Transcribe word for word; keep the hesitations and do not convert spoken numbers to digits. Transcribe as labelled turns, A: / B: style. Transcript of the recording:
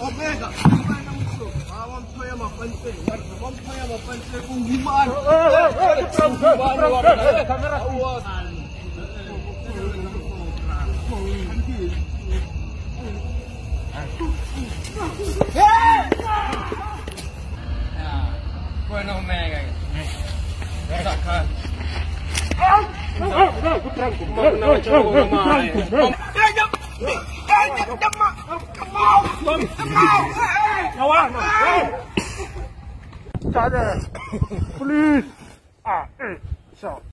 A: Omega, gimana musuh? Awam saya mah penting, awam saya mah penting penggumaan. Penggumaan kamera awas. Kau nak Omega? Tidak kan? Mana cakap mana? Please. Ah, eh, so.